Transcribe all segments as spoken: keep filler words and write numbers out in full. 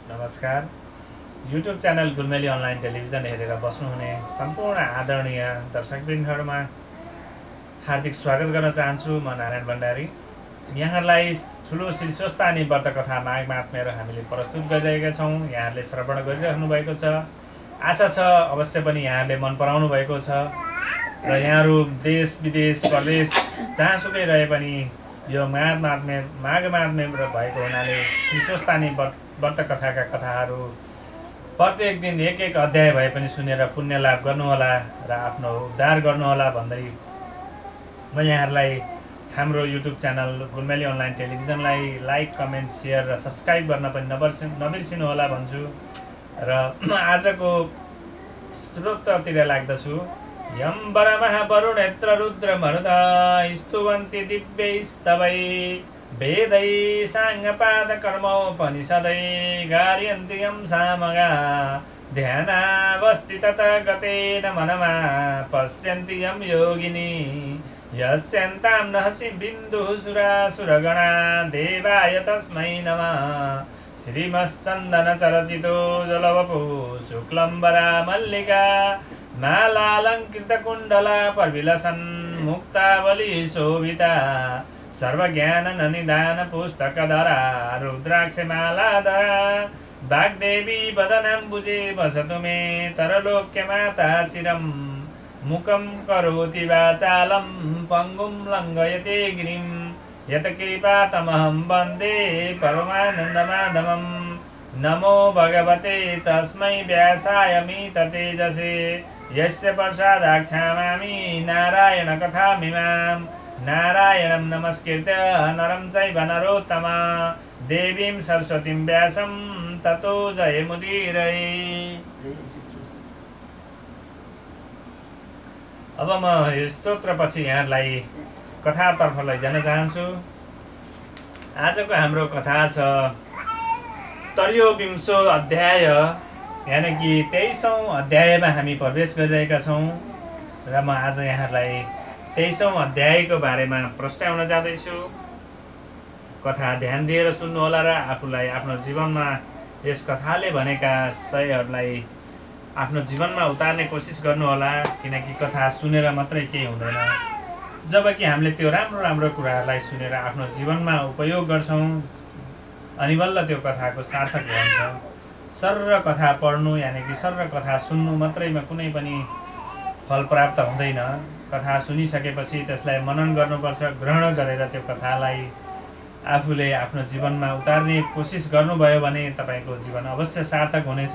नमस्कार। YouTube channel Gulmeli online television हेरेर बस्नुहुने सम्पूर्ण आदरणीय दर्शकवृन्दहरूमा हार्दिक स्वागत गर्न चाहन्छु। म नारायण भण्डारी। यहाँहरूलाई ठुलो श्री स्वस्थानी व्रत कथा माघ महात्म्यहरू हामीले प्रस्तुत गरिरहेका छौँ। यहाँहरूले श्रवण गरिरहनु भएको छ। आशा छ अवश्य पनि यहाँहरूले मन पराउनु भएको छ र यहाँहरू देश विदेश प्रदेश जहाँसुकै रहे पनि यो माघ महात्म्य माघ महात्म्य भएको हुनाले श्री स्वस्थानी व्रत कथाका कथाहरू प्रत्येक दिन एक एक अध्याय भए पनि सुनेर पुण्य लाभ गर्नुहोला र आफ्नो उद्धार गर्नुहोला भन्दै म यहाँहरूलाई हाम्रो युट्युब च्यानल गुलमेली अनलाइन टेलिभिजनलाई लाइक कमेन्ट सेयर र सब्सक्राइब गर्न पनि नबिर्सि नबिर्सिनुहोला भन्छु र आजको स्त्रोत्रतिर लाग्दछु। यम वरमः वरुणेत्र रुद्र मरुता स्तुवन्ति दिव्यैस्तवै वेदै साङ्गपाद कर्मोपनिषदै गार्यन्ति यं सामगा ध्यानावस्थित गतेन मनमा पश्यन्ति यं योगिनी यस्यन्तां नहसि बिन्दुः सुरासुरगणा देवाय तस्मै नमः। श्रीमश्चन्दनचरचितो जलवपु शुक्लम्बरा मल्लिका मालालङ्कृतकुण्डला प्रविलसन् मुक्तावली शोभिता सर्वज्ञाननिधान पुस्तकधरा रुद्राक्षमालाधरा वाग्देवी वदनाम्बुजे वसतु मे तरलोक्यमाता चिरं मुखं करोति वाचालं पङ्गुं लङ्घयते गिरिं यत्कृपातमहं वन्दे परमानन्दमाधवं। नमो भगवते तस्मै व्यासाय मिततेजसे यस्य प्रसादाक्षामामि नारायण कथामिमाम्। नारायणं नमस्कृत्य नरं चैव नरोत्तमं देवीं सरस्वतीं व्यासं ततो जयमुदीरये। अब म यो स्तोत्रपछि यहाँलाई कथातर्फ लैजान चाहन्छु। आजको हाम्रो कथा छ त्रयोविंशो अध्याय, यानि कि तेइसौँ अध्यायमा हामी प्रवेश गरिरहेका छौँ र म आज यहाँलाई तेइसौँ अध्यायको बारेमा प्रस्ताउन जाँदैछु। कथा ध्यान दिएर सुन्नुहोला र आफूलाई आफ्नो जीवनमा यस कथाले भनेका सयहरूलाई आफ्नो जीवनमा उतार्ने कोसिस गर्नुहोला, किनकि कथा सुनेर मात्रै केही हुँदैन। जबकि हामीले त्यो राम्रो राम्रो कुराहरूलाई सुनेर आफ्नो जीवनमा उपयोग गर्छौँ अनि बल्ल त्यो कथाको सार्थक हुन्छ। सर्र कथा पढ्नु यानि कि सर्र कथा सुन्नु मात्रैमा कुनै पनि फल प्राप्त हुँदैन। कथा सुनिसकेपछि त्यसलाई मनन गर्नुपर्छ। ग्रहण गरेर त्यो कथालाई आफूले आफ्नो जीवनमा उतार्ने कोसिस गर्नुभयो भने तपाईँको जीवन अवश्य सार्थक हुनेछ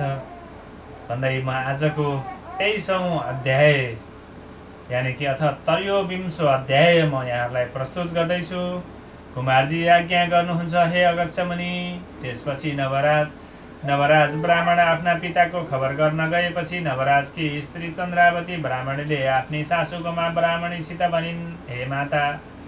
भन्दै म आजको तेइसौँ अध्याय यानि कि अथवा त्रयोविंशो अध्याय म यहाँहरूलाई प्रस्तुत गर्दैछु। कुमारजी आज्ञा गर्नुहुन्छ हे अगस्त्यमुनि। त्यसपछि नवराज नवराज ब्राह्मण आफ्ना पिताको खबर गर्न गएपछि नवराजकी स्त्री चन्द्रावती ब्राह्मणीले आफ्नी सासूकोमा ब्राह्मणीसित भनिन्, हे माता,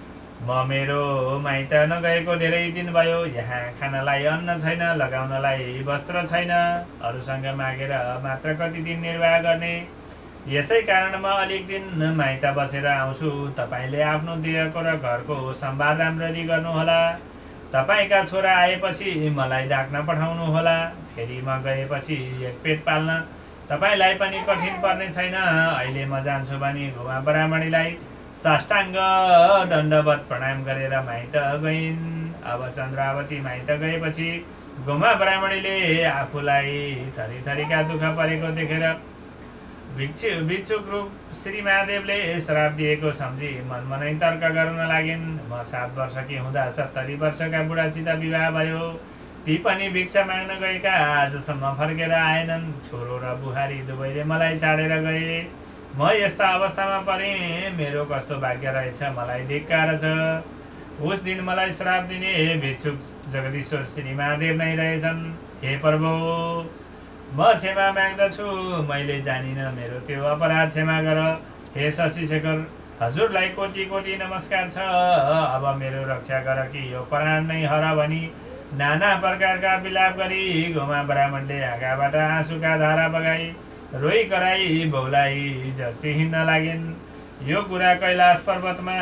म मेरो माइत नगएको धेरै दिन भयो। यहाँ खानलाई अन्न छैन, लगाउनलाई वस्त्र छैन, अरूसँग मागेर मात्र कति दिन निर्वाह गर्ने। यसै कारण म अलिक दिन माइत बसेर आउँछु। तपाईँले आफ्नो देहको र घरको सम्वाद राम्ररी गर्नुहोला। तपाईँका छोरा आएपछि मलाई डाक्न पठाउनुहोला। फेरि म गएपछि एक पेट पाल्न तपाईँलाई पनि कठिन पर्ने छैन। अहिले म जान्छु भने घुमा ब्राह्मणीलाई साष्टाङ्ग दण्डवत प्रणाम गरेर माइत गइन्। अब चन्द्रावती माइत गएपछि घुमा ब्राह्मणीले आफूलाई थरी थरीका दुःख परेको देखेर भिक्षु भिक्षुक रूप श्री महादेवले श्राप दिएको सम्झी मनमनै तर्क गर्न लागिन्। म सात वर्षकी हुँदा सत्तरी वर्षका बुढासित विवाह भयो। ती पनि भिक्षा माग्न गएका आजसम्म फर्केर आएनन्। छोरो र बुहारी दुवैले मलाई छाडेर गए। म यस्ता अवस्थामा परेँ। मेरो कस्तो भाग्य रहेछ, मलाई धिक्कार छ। उस दिन मलाई श्राप दिने भिक्षुक जगदीश्वर श्री महादेव नै रहेछन्। हे प्रभु, म क्षमा माग्दछु। मैले जानिन, मेरो त्यो अपराध क्षमा गर। हे शशिशेखर, हजुरलाई कोटी कोटी नमस्कार छ। अब मेरो रक्षा गर कि यो प्राण नै हर भनी नाना प्रकारका विलाप गरी घुमा ब्राह्मणले आँखाबाट आँसुका धारा बगाई रोइ कराई बौलाई जस्ती हिँड्न लागिन्। यो कुरा कैलाश पर्वतमा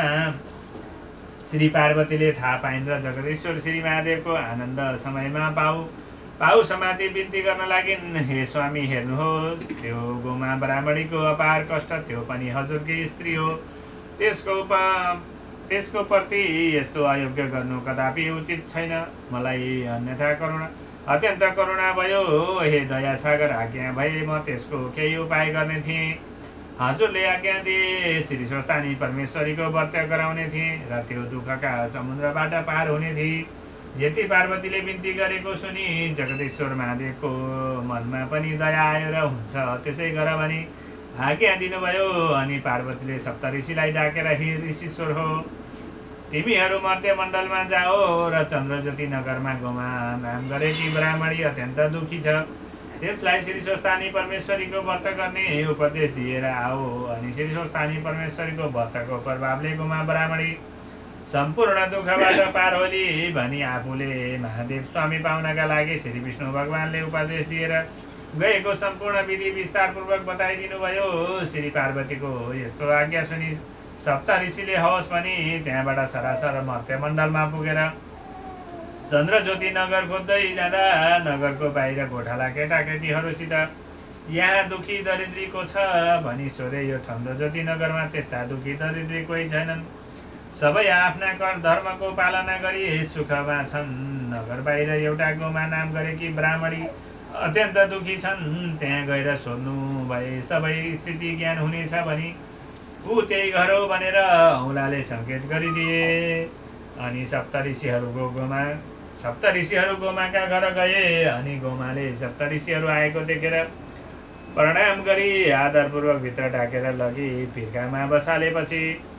श्री पार्वतीले थाहा पाइन् र जगदीश्वर श्री महादेवको आनन्द समयमा पाऊ पाउ समाति बिन्ती गर्न लागिन्। हे स्वामी हेर्नुहोस्, त्यो गोमा ब्राह्मणीको अपार कष्ट, त्यो पनि हजुरकै स्त्री हो। त्यसको प त्यसको प्रति यस्तो अयोग्य गर्नु कदापि उचित छैन। मलाई अन्यथा करुणा अत्यन्त करुणा भयो। हे दयासागर, आज्ञा भए म त्यसको केही उपाय गर्ने थिएँ। हजुरले आज्ञा दिए श्री स्वस्थानी परमेश्वरीको व्रत गराउने थिएँ र त्यो दुःखका समुद्रबाट पार हुने थिए। यति पार्वतीले बिन्ती गरेको सुनि जगदीश्वर महादेवको मनमा पनि दया आयो र हुन्छ त्यसै गर भनी आज्ञा दिनुभयो। अनि पार्वतीले सप्तऋषिलाई डाकेर, हे ऋषिश्वर हो, तिमीहरू मर्त्य मण्डलमा जाओ र चन्द्रज्योति नगरमा गोमा नाम गरेकी ब्राह्मणी अत्यन्त दुखी छ, त्यसलाई श्री स्वस्थानी परमेश्वरीको व्रत गर्ने उपदेश दिएर आओ। अनि श्री स्वस्थानी परमेश्वरीको व्रतको प्रभावले गोमा ब्राह्मणी सम्पूर्ण दुःखबाट पार होली भनी आफूले महादेव स्वामी पाउनका लागि श्री विष्णु भगवानले उपदेश दिएर गएको सम्पूर्ण विधि विस्तारपूर्वक बताइदिनु भयो। श्री पार्वतीको यस्तो आज्ञा सुनि सप्त ऋषिले हवस् भनी त्यहाँबाट सरासर मर्त्यमण्डलमा पुगेर चन्द्रज्योति नगर खोज्दै जाँदा नगरको बाहिर गोठाला केटाकेटीहरूसित यहाँ दुखी दरिद्रीको छ भनी सोधे। यो चन्द्रज्योति नगरमा त्यस्ता दुखी दरिद्री कोही छैनन्, सबै आफ्ना कर धर्मको पालना गरी सुखमा छन्। नगर बाहिर एउटा गोमा नाम गरेकी ब्राह्मणी अत्यन्त दुखी छन्, त्यहाँ गएर सोध्नु भए सबै स्थिति ज्ञान हुनेछ भनी ऊ त्यही घर हो भनेर औँलाले सङ्केत गरिदिए। अनि सप्त ऋषिहरूको गोमा सप्त ऋषिहरू गोमाका घर गए। अनि गोमाले सप्त ऋषिहरू आएको देखेर प्रणाम गरी आदरपूर्वक भित्र डाकेर लगी फिर्कामा बसालेपछि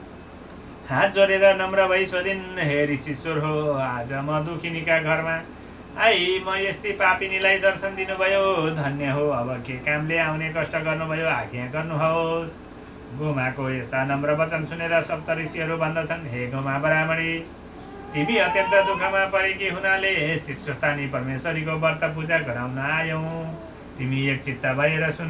हात जोडेर नम्र भई सोधिन्, हे ऋषिश्वर हो, आज म दुखिनीका घरमा आई म यस्तै पापिनीलाई दर्शन दिनुभयो, धन्य हो। अब के कामले आउने कष्ट गर्नुभयो, आज्ञा गर्नुहोस्। गोमाको यस्ता नम्र वचन सुनेर सप्त ऋषिहरू भन्दछन्, हे गोमा ब्राह्मणी, तिमी अत्यन्त दुःखमा परेकी हुनाले श्री स्वस्थानी परमेश्वरीको व्रत पूजा गराउन आयौँ। तिमी एक चित्त भएर सुन।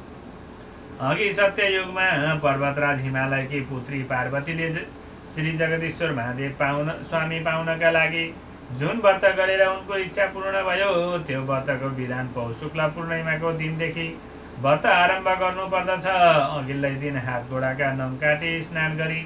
अघि सत्ययुगमा पर्वतराज हिमालयकी पुत्री पार्वतीले श्री जगदीश्वर महादेव पाउन स्वामी पाउनका लागि जुन व्रत गरेर उनको इच्छा पूर्ण भयो, त्यो व्रतको विधान पौष शुक्ल पूर्णिमाको दिनदेखि व्रत आरम्भ गर्नु पर्दछ। अघिल्लै दिन हात गोडाका नम काटी स्नान गरी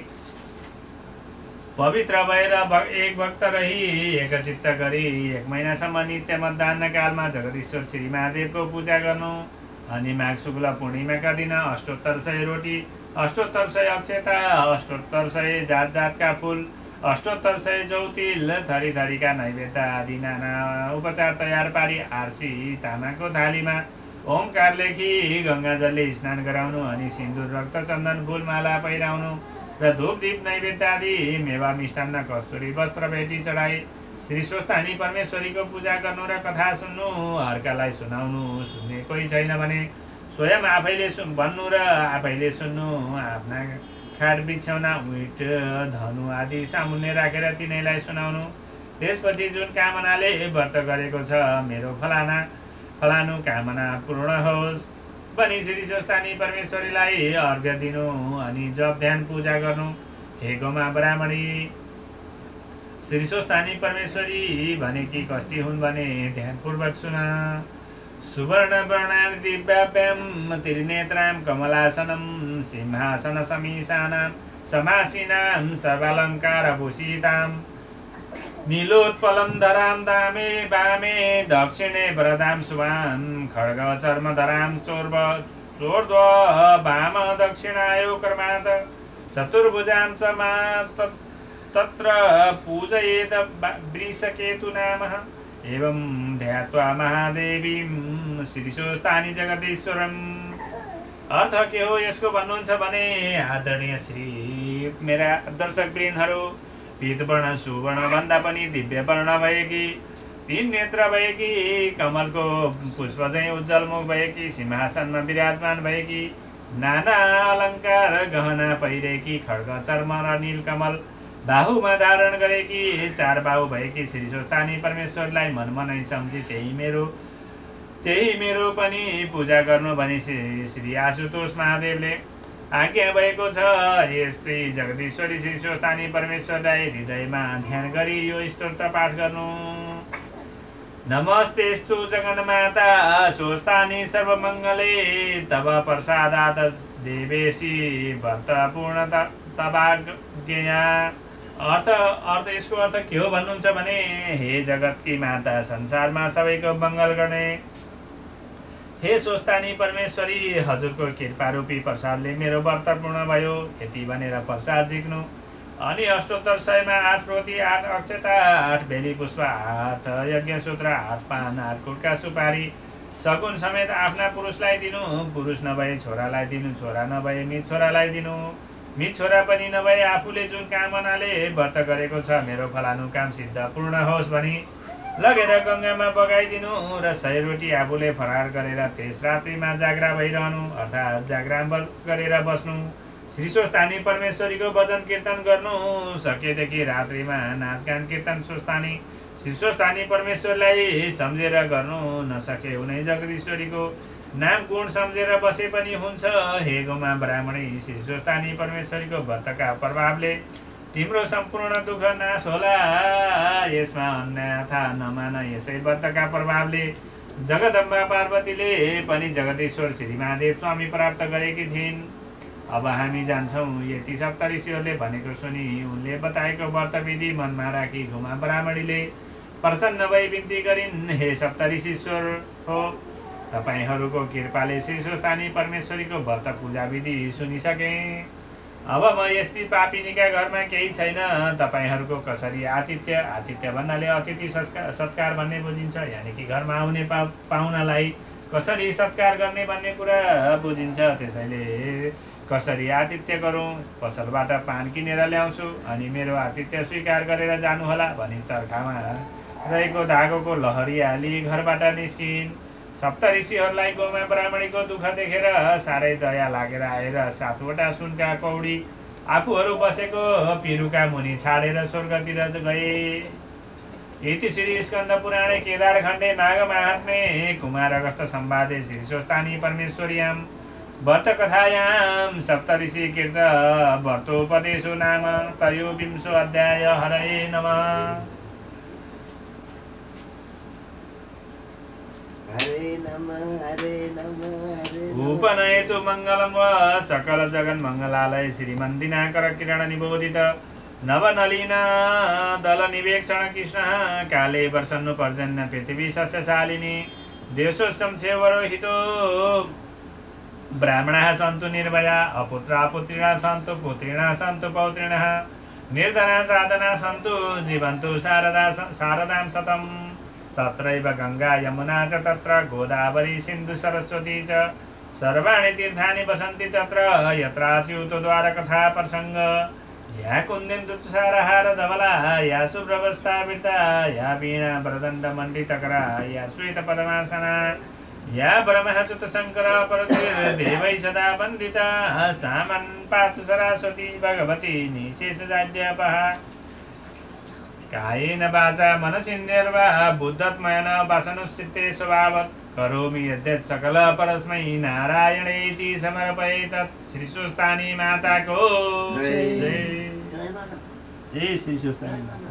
पवित्र भएर एक भक्त रही एकचित्त गरी एक महिनासम्म नित्य मध्याह्न कालमा जगदीश्वर श्री महादेवको पूजा गर्नु। अनि माघ शुक्ल पूर्णिमाका दिन अष्टोत्तर सय रोटी, अष्टोत्तर सय अक्षता, अष्टोत्तर सय जात जातका फुल, अष्टोत्तर सय जौतिल, थरी थरीका नैवेद्य आदि नाना उपचार तयार पारी आरसी तामाको थालीमा ओमकार लेखी गङ्गाजलले स्नान गराउनु। अनि सिन्दुर, रक्त, चन्दन, फुल माला पहिराउनु र धूप दीप नैवेद्य आदि मेवा मिष्टान्न कस्तुरी वस्त्र भेटी चढाई श्री स्वस्थानी परमेश्वरीको पूजा गर्नु र कथा सुन्नु। अर्कालाई सुनाउनु, सुन्ने कोही छैन भने स्वयं आफैले सुन् भन्नु र आफैले सुन्नु। आफ्ना खाट बिछ्याउना, उइट, धनु आदि सामुन्ने राखेर तिनैलाई सुनाउनु। त्यसपछि जुन कामनाले व्रत गरेको छ, मेरो फलाना फलानु कामना पूर्ण होस् भनी श्री स्वस्थानी परमेश्वरीलाई अर्घ्य दिनु। अनि जप ध्यान पूजा गर्नु। हे गोमा ब्राह्मणी, श्री स्वस्थानी परमेश्वरी भनेकी कस्ती हुन् भने ध्यानपूर्वक सुन। सुवर्ण वर्णान दिव्याभ्याम त्रिनेत्रां कमलासनं सिंहासन समीशानां समासीनां सर्वालङ्कारभूषितां नीलोत्पलं धरां दामे वामे दक्षिणे वरदां शुभां खड्ग चर्मधरां चोर्व चोर्ध्व वाम दक्षिणायो क्रमात् चतुर्भुजां च मा तत्र पूजयेद वृषकेतु नामः। एवं ध्यात्वा महादेवीं श्री स्वस्थानी जगदीश्वरम्। अर्थ के हो यसको भन्नुहुन्छ भने, आदरणीय श्री मेरा दर्शक वृन्दहरू, पीतवर्ण सुवर्ण भन्दा पनि दिव्य वर्ण भएकी, तीन नेत्र भएकी, कमलको पुष्प चाहिँ उज्जवल मुख भएकी, सिंहासनमा विराजमान भएकी, नाना अलङ्कार गहना पहिरेकी, खड्ग चर्म र नीलकमल बाहुमा धारण गरेकी, चार बाहु भएकी श्री स्वस्थानी परमेश्वरलाई मनमनै सम्झी त्यही मेरो त्यही मेरो पनि पूजा गर्नु भनी श्री आशुतोष महादेवले आज्ञा भएको छ। यस्तै जगदीश्वरी श्री स्वस्थानी परमेश्वरलाई हृदयमा ध्यान गरी यो स्तोत्र पाठ गर्नु। नमस्तेस्तु जगन्माता स्वस्थानि सर्वमङ्गले तव प्रसादात् देवेशी व्रत पूर्ण तवाज्ञया। अर्थ अर्थ यसको अर्थ के हो भन्नुहुन्छ भने, हे जगतकी माता, संसारमा सबैको मङ्गल गर्ने हे स्वस्थानी परमेश्वरी, हजुरको कृपारूपी प्रसादले मेरो व्रत पूर्ण भयो। यति भनेर प्रसाद झिक्नु। अनि अष्टोत्तर सयमा आठ रोटी, आठ अक्षता, आठ बेली पुष्प, आठ यज्ञसूत्र, आठ पान, आठ कुटका सुपारी सगुन समेत आफ्ना पुरुषलाई दिनु। पुरुष नभए छोरालाई दिनु, छोरा नभए मित छोरालाई दिनु, मित छोरा पनि नभए आफूले जुन कामनाले व्रत गरेको छ मेरो फलानु काम सिद्ध पूर्ण होस् भनी लगेर गङ्गामा बगाइदिनु। र सय रोटी आफूले फरार गरेर त्यस रात्रिमा जाग्रा भइरहनु, अर्थात् जाग्राम गरेर बस्नु। श्री स्वस्थानी परमेश्वरीको भजन कीर्तन गर्नु। सकेदेखि रात्रिमा नाचगान कीर्तन स्वस्थानी श्री स्वस्थानी परमेश्वरलाई सम्झेर गर्नु। नसके उनै जगदीश्वरीको नाम गुण सम्झेर बसे पनि हुन्छ। हे गोमा ब्राह्मणी, श्री स्वस्थानी परमेश्वरीको व्रतका प्रभावले तिम्रो सम्पूर्ण दुःख नाश होला। यसमा अन्यथा नमान। यसै व्रतका प्रभावले जगदम्बा पार्वतीले पनि जगदीश्वर श्री महादेव स्वामी प्राप्त गरेकी थिइन्। अब हामी जान्छौँ। यति सप्तऋषिहरूले भनेको सुनि उनले बताएको व्रत विधि मनमा राखी घुमा ब्राह्मणीले प्रसन्न भई बिन्ती गरिन्, हे सप्तऋषिश्वर हो, तपाईँहरूको कृपाले श्री स्वस्थानी परमेश्वरीको व्रत पूजा विधि सुनिसके। अब म यस्ती पापिनीका घरमा केही छैन। तपाईँहरूको कसरी आतिथ्य, आतिथ्य भन्नाले अतिथि सत्कार भन्ने बुझिन्छ, यानि कि घरमा आउने पा पाहुनालाई कसरी सत्कार गर्ने भन्ने कुरा बुझिन्छ। त्यसैले कसरी आतिथ्य गरौँ, पसलबाट पान किनेर ल्याउँछु, अनि मेरो आतिथ्य स्वीकार गरेर जानुहोला भनी चर्खामा रहेको धागोको लहरी हाली घरबाट निस्किन्। सप्तऋषिहरूलाई गोमा ब्राह्मणीको दुःख देखेर साह्रै दया लागेर आएर सातवटा सुनका कौडी आफूहरू बसेको पिरुका मुनि छाडेर स्वर्गतिर गए। इति श्री स्कन्द पुराणे केदारखण्डे माघ माहात्म्ये कुमार अगस्त संवादे श्री स्वस्थानी परमेश्वर्यां व्रत कथायां सप्तऋषि कीर्त व्रतोपदेशो नाम त्रयोविंशो अध्याय। हरये नमः। हरे नमः हरे नमः हरे नमः। उपनयतु मङ्गलं वा सकल जगन्मङ्गलालय श्रीमन्दिनाकर किरण निबोधित नवनलिन दल निवेक्षण कृष्ण काले वर्षन्नु पर्जन्य पृथिवी सस्यशालिनी देशो संसेवरोहितो ब्राह्मणाः सन्तु निर्भया अपुत्रा पुत्रिणः सन्तु पुत्रिणः सन्तु पौत्रिणः निर्धना साधना सन्तु जीवन्तु शारदा शारदां शतं। तत्रैव गंगा यमुना च तत्र गोदावरी सिन्धु सरस्वती च सर्वाणि तीर्थानि वसन्ति तत्र यत्राच्युतो द्वारकथा प्रसंग। या कुन्देन्दु तुषारहार धवला या शुभ्रवस्त्रावृता या वीणा वरदण्ड मण्डितकरा या श्वेत पद्मासना या ब्रह्मच्युत शंकर परदेवै सदा वन्दिता सामन् पातु सरस्वती भगवती निशेषजाड्यापहा। कायेन वाचा मनसिन्धेर्वा बुद्धत्मयेन वासनुश्चित्ते स्वभावत् करोमि यद्यत् सकल परस्मै नारायणेति समर्पयेत्। श्री स्वस्थानी माता को जय। जय श्री स्वस्थानी।